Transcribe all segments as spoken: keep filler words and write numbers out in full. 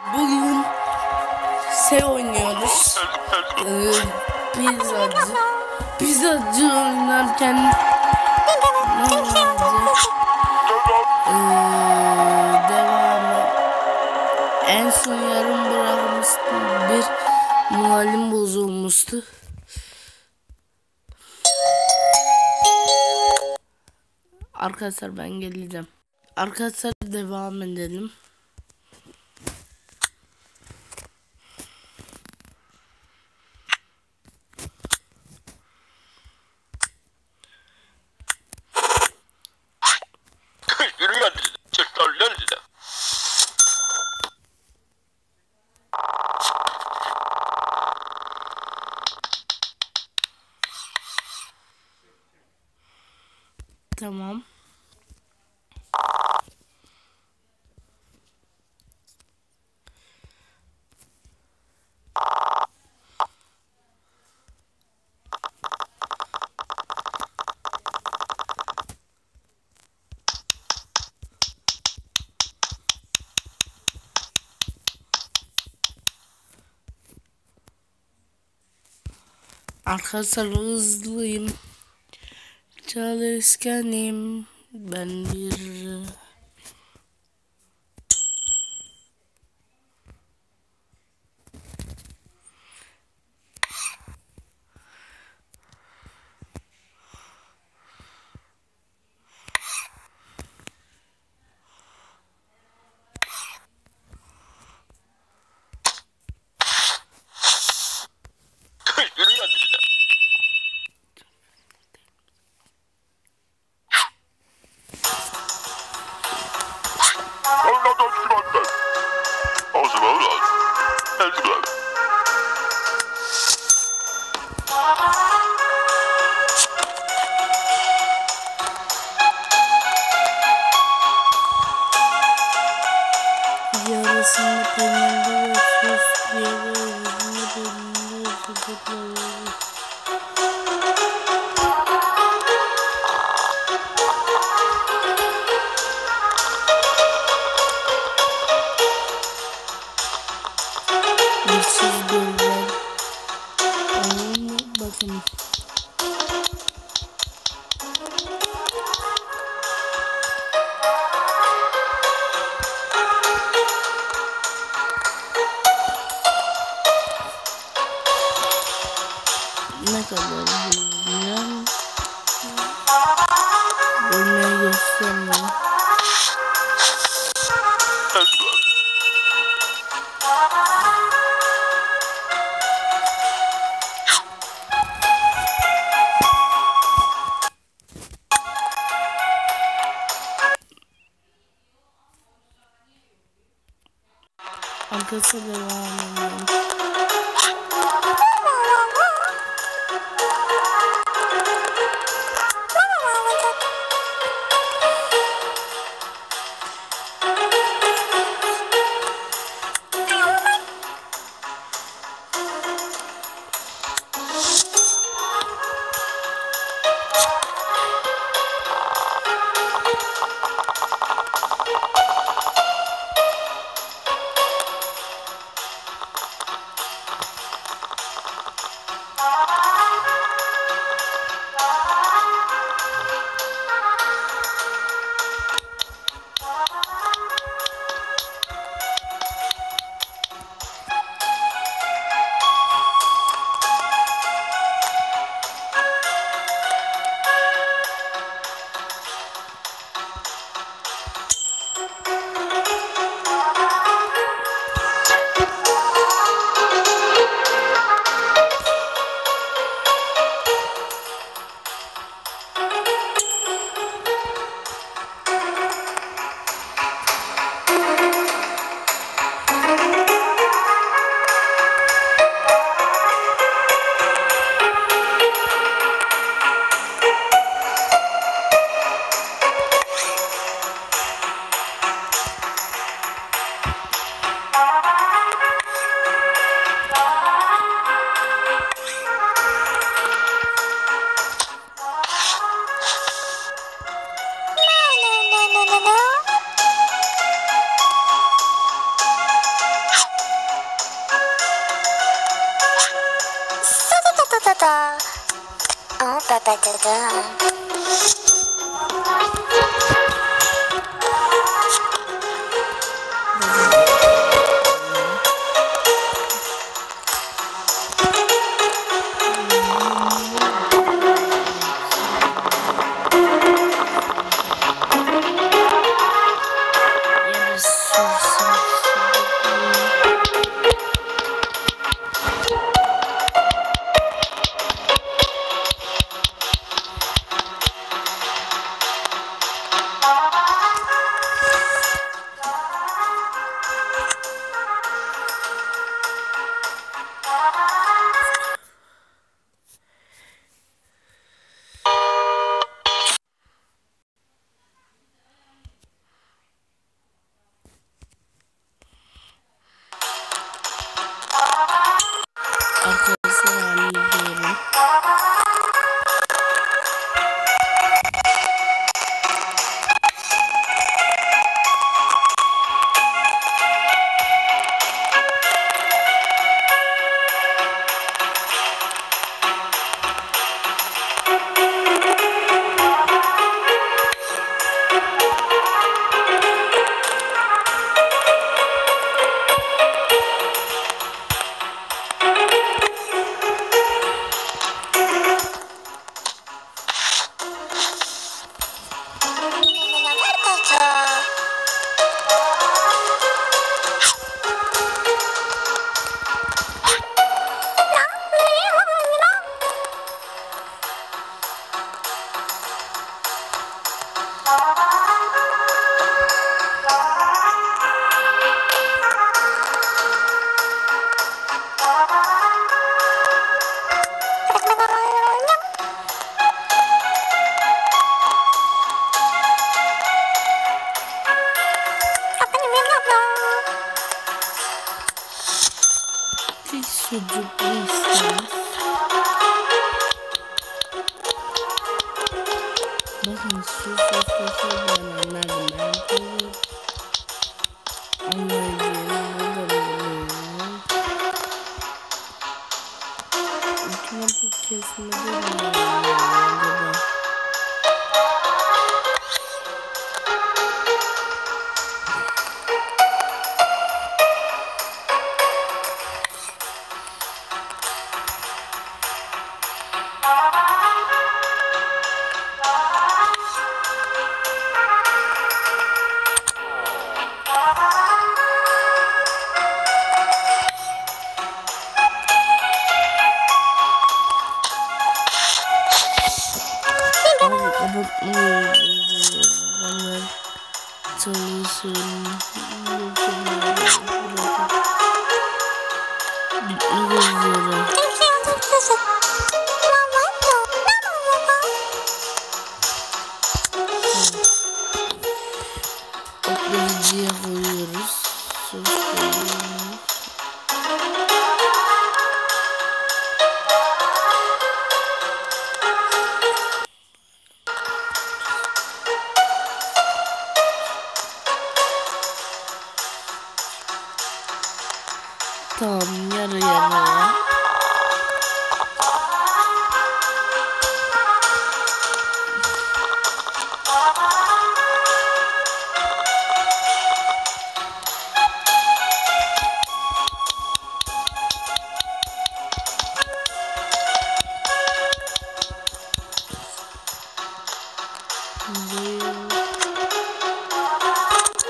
Bugün şey oynuyoruz. Ee, pizzacı. Pizzacı oynarken ne olacak? Ee, devamı. En son yarım bırakmıştım. Bir muhalim bozulmuştu. Arkadaşlar ben geleceğim. Arkadaşlar devam edelim. Tamam. Arkadaşlar hızlıyım. Çalışkanım. Ben bir yarısında peynirli ve sos diğer yarısında peynirli ve sucukla bir çizgiler. Ama bakın. Ne kadar bilmiyorum. Bölmeyi göstermiyor. Arkası devam ediyor. da. Oh da da da da. Arkadaşlar halledeceğim. Tek sucuklu isteriz. Bakın şu sosla bananlar ben koyuyorum. Allah'ım otomatik kesmede mi acaba? Abi kapatmayı onlar çalışın. Bitmek üzere. Oklayıcıya koyuyoruz. Sos koyuyoruz. Tamam, yarı yarıya.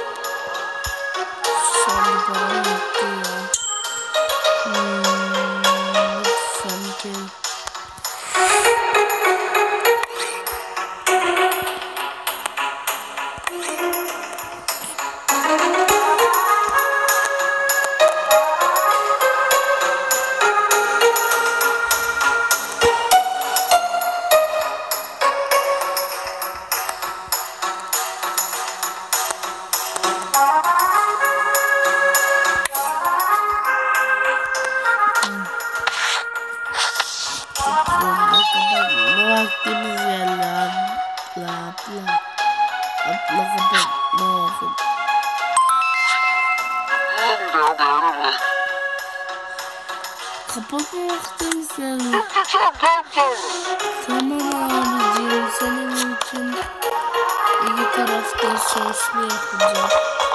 Son bir param gitti ya. Hmm. Kapatma vaktin sen. Tamam abicim, senin için iki tarafta soslu yapacağım.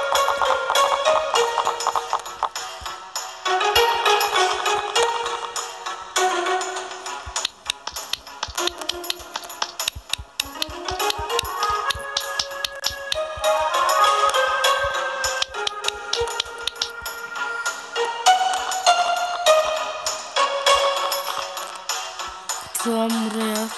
Tamam, buraya at.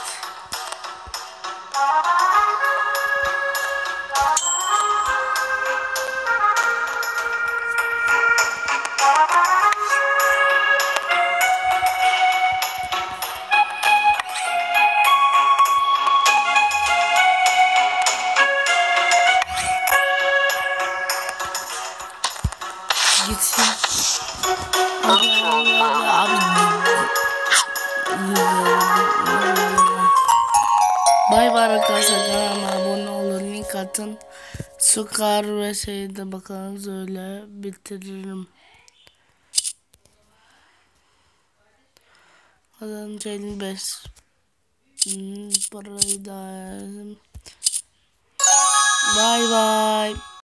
Gitsin. Abi, abi. Bay bay arkadaşlar, kanalıma abone olun, link atın, Sukar ve şeyde bakalım, öyle bitiririm. Kazanınca elli beş hmm, parayı da. Bay bay.